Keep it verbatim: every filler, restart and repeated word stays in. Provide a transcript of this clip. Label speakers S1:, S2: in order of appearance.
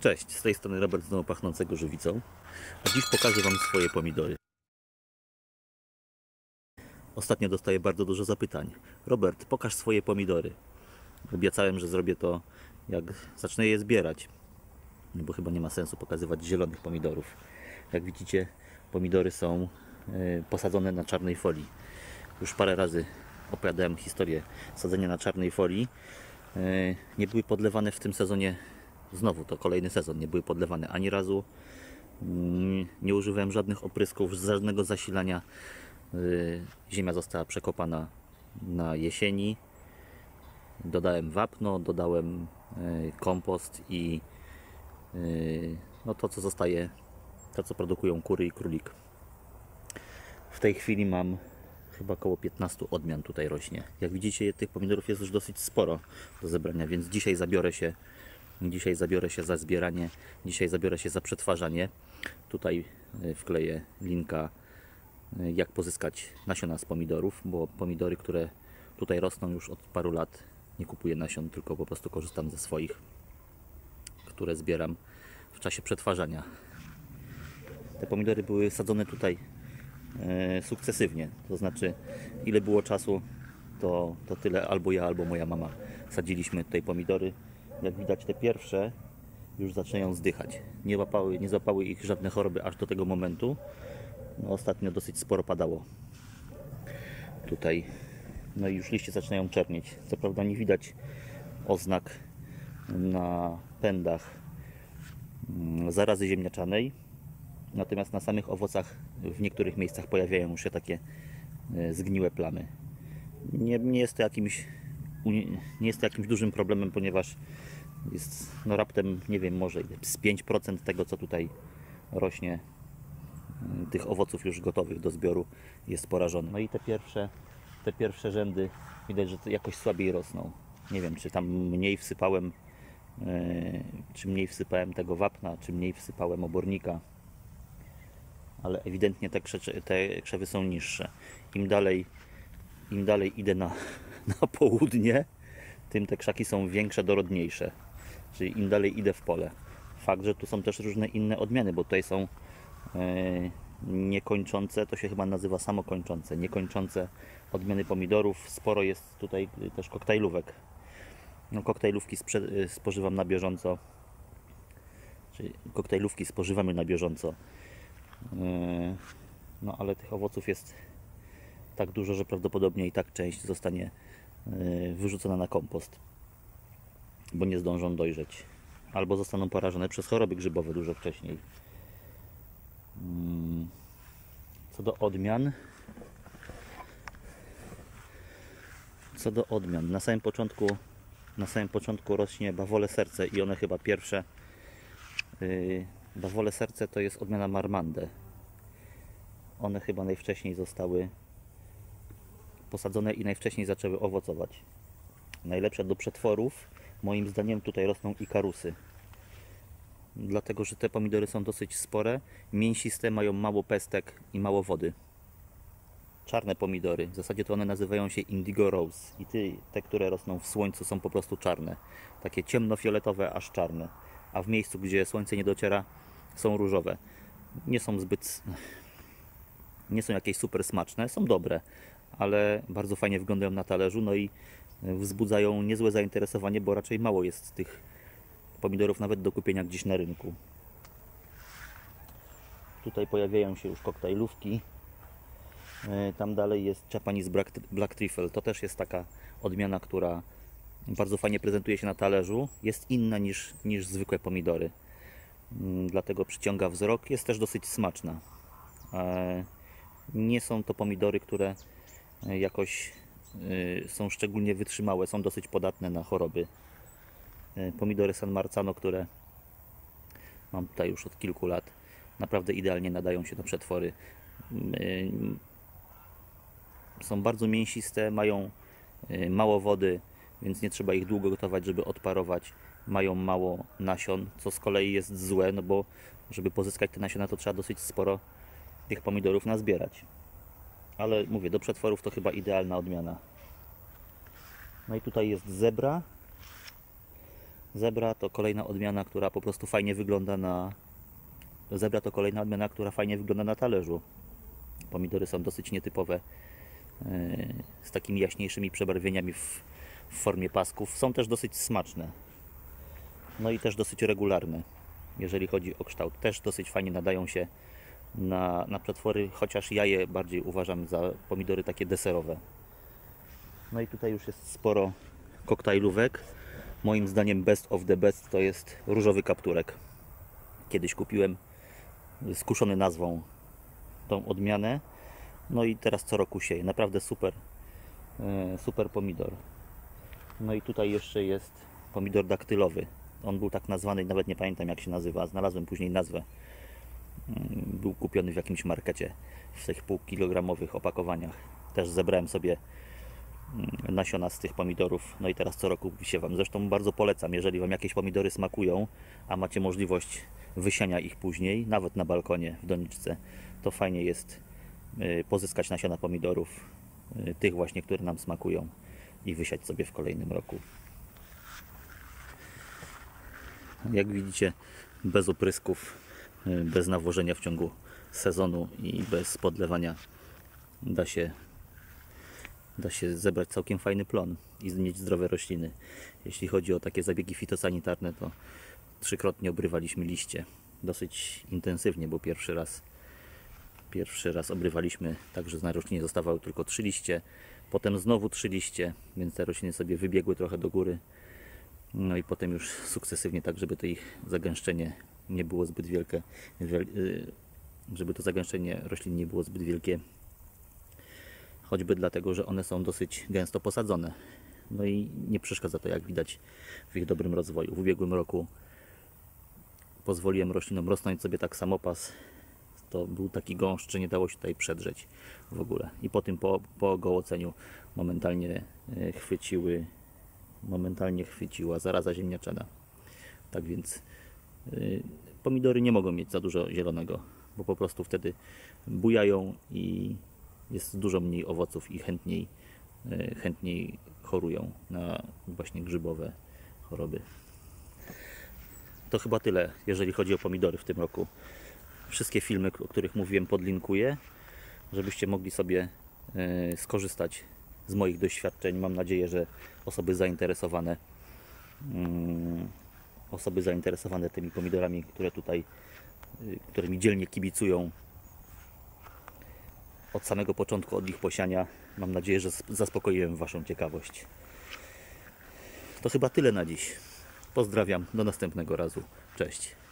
S1: Cześć, z tej strony Robert z domu pachnącego żywicą. A dziś pokażę Wam swoje pomidory. Ostatnio dostaję bardzo dużo zapytań. Robert, pokaż swoje pomidory. Obiecałem, że zrobię to, jak zacznę je zbierać. No bo chyba nie ma sensu pokazywać zielonych pomidorów. Jak widzicie, pomidory są posadzone na czarnej folii. Już parę razy opowiadałem historię sadzenia na czarnej folii. Nie były podlewane w tym sezonie. Znowu to kolejny sezon, nie były podlewane ani razu. Nie używałem żadnych oprysków, żadnego zasilania. Ziemia została przekopana na jesieni. Dodałem wapno, dodałem kompost i no to co zostaje, to co produkują kury i królik. W tej chwili mam chyba około piętnaście odmian tutaj rośnie. Jak widzicie, tych pomidorów jest już dosyć sporo do zebrania, więc dzisiaj zabiorę się Dzisiaj zabiorę się za zbieranie, dzisiaj zabiorę się za przetwarzanie. Tutaj wkleję linka, jak pozyskać nasiona z pomidorów, bo pomidory, które tutaj rosną już od paru lat, nie kupuję nasion, tylko po prostu korzystam ze swoich, które zbieram w czasie przetwarzania. Te pomidory były sadzone tutaj e, sukcesywnie, to znaczy ile było czasu, to, to tyle albo ja, albo moja mama sadziliśmy tutaj pomidory. Jak widać, te pierwsze już zaczynają zdychać. Nie łapały, nie złapały ich żadne choroby aż do tego momentu. No, ostatnio dosyć sporo padało tutaj. No i już liście zaczynają czernieć. Co prawda nie widać oznak na pędach zarazy ziemniaczanej. Natomiast na samych owocach w niektórych miejscach pojawiają się takie zgniłe plamy. Nie, nie jest to jakimś nie jest to jakimś dużym problemem, ponieważ jest no raptem, nie wiem, może z pięć procent tego, co tutaj rośnie, tych owoców już gotowych do zbioru, jest porażone. No i te pierwsze, te pierwsze rzędy widać, że jakoś słabiej rosną. Nie wiem, czy tam mniej wsypałem, yy, czy mniej wsypałem tego wapna, czy mniej wsypałem obornika, ale ewidentnie te, krzecze, te krzewy są niższe. Im dalej, im dalej idę na, na południe, tym te krzaki są większe, dorodniejsze. Czyli im dalej idę w pole. Fakt, że tu są też różne inne odmiany, bo tutaj są yy, niekończące, to się chyba nazywa samokończące, niekończące odmiany pomidorów. Sporo jest tutaj też koktajlówek. No, koktajlówki spożywam na bieżąco. Czyli koktajlówki spożywamy na bieżąco. Yy, no ale tych owoców jest tak dużo, że prawdopodobnie i tak część zostanie yy, wyrzucona na kompost, bo nie zdążą dojrzeć, albo zostaną porażone przez choroby grzybowe dużo wcześniej. Co do odmian, co do odmian, na samym początku, na samym początku rośnie bawole serce i one chyba pierwsze. Yy, bawole serce to jest odmiana Marmande. One chyba najwcześniej zostały posadzone i najwcześniej zaczęły owocować. Najlepsze do przetworów, moim zdaniem, tutaj rosną ikarusy. Dlatego, że te pomidory są dosyć spore, mięsiste, mają mało pestek i mało wody. Czarne pomidory, w zasadzie to one nazywają się Indigo Rose i ty, te, które rosną w słońcu, są po prostu czarne. Takie ciemnofioletowe, aż czarne. A w miejscu, gdzie słońce nie dociera, są różowe. Nie są zbyt... nie są jakieś super smaczne, są dobre, ale bardzo fajnie wyglądają na talerzu, no i wzbudzają niezłe zainteresowanie, bo raczej mało jest tych pomidorów nawet do kupienia gdzieś na rynku. Tutaj pojawiają się już koktajlówki. Tam dalej jest Japanese Black Trifle. To też jest taka odmiana, która bardzo fajnie prezentuje się na talerzu. Jest inna niż, niż zwykłe pomidory. Dlatego przyciąga wzrok. Jest też dosyć smaczna. Nie są to pomidory, które jakoś są szczególnie wytrzymałe, są dosyć podatne na choroby. Pomidory San Marzano, które mam tutaj już od kilku lat, naprawdę idealnie nadają się do przetwory. Są bardzo mięsiste, mają mało wody, więc nie trzeba ich długo gotować, żeby odparować. Mają mało nasion, co z kolei jest złe, no bo żeby pozyskać te nasiona, to trzeba dosyć sporo tych pomidorów nazbierać. Ale mówię, do przetworów to chyba idealna odmiana. No i tutaj jest zebra. Zebra to kolejna odmiana, która po prostu fajnie wygląda na... Zebra to kolejna odmiana, która fajnie wygląda na talerzu. Pomidory są dosyć nietypowe, z takimi jaśniejszymi przebarwieniami w, w formie pasków. Są też dosyć smaczne. No i też dosyć regularne, jeżeli chodzi o kształt. Też dosyć fajnie nadają się na, na przetwory, chociaż ja je bardziej uważam za pomidory takie deserowe. No i tutaj już jest sporo koktajlówek. Moim zdaniem best of the best to jest różowy kapturek. Kiedyś kupiłem skuszony nazwą tą odmianę. No i teraz co roku sieję. Naprawdę super, super pomidor. No i tutaj jeszcze jest pomidor daktylowy. On był tak nazwany, nawet nie pamiętam jak się nazywa. Znalazłem później nazwę. Był kupiony w jakimś markecie w tych półkilogramowych opakowaniach. Też zebrałem sobie nasiona z tych pomidorów. No i teraz co roku wysiewam. Zresztą bardzo polecam, jeżeli Wam jakieś pomidory smakują, a macie możliwość wysiania ich później, nawet na balkonie, w doniczce, to fajnie jest pozyskać nasiona pomidorów, tych właśnie, które nam smakują, i wysiać sobie w kolejnym roku. Jak widzicie, bez oprysków, bez nawożenia w ciągu sezonu i bez podlewania da się, da się zebrać całkiem fajny plon i mieć zdrowe rośliny. Jeśli chodzi o takie zabiegi fitosanitarne, to trzykrotnie obrywaliśmy liście. Dosyć intensywnie, bo pierwszy raz Pierwszy raz obrywaliśmy tak, że z roślinie zostawały tylko trzy liście, potem znowu trzy liście, więc te rośliny sobie wybiegły trochę do góry. No i potem już sukcesywnie, tak żeby to ich zagęszczenie nie było zbyt wielkie, żeby to zagęszczenie roślin nie było zbyt wielkie, choćby dlatego, że one są dosyć gęsto posadzone. No i nie przeszkadza to, jak widać, w ich dobrym rozwoju. W ubiegłym roku pozwoliłem roślinom rosnąć sobie tak samopas. To był taki gąszcz, że nie dało się tutaj przedrzeć w ogóle. I po tym, po, po gołoceniu momentalnie chwyciły, momentalnie chwyciła zaraza ziemniaczana. Tak więc yy, pomidory nie mogą mieć za dużo zielonego, bo po prostu wtedy bujają i jest dużo mniej owoców i chętniej, yy, chętniej chorują na właśnie grzybowe choroby. To chyba tyle, jeżeli chodzi o pomidory w tym roku. Wszystkie filmy, o których mówiłem, podlinkuję, żebyście mogli sobie y, skorzystać z moich doświadczeń. Mam nadzieję, że osoby zainteresowane y, osoby zainteresowane tymi pomidorami, które tutaj, y, które mi dzielnie kibicują od samego początku, od ich posiania, mam nadzieję, że zaspokoiłem Waszą ciekawość. To chyba tyle na dziś. Pozdrawiam, do następnego razu. Cześć.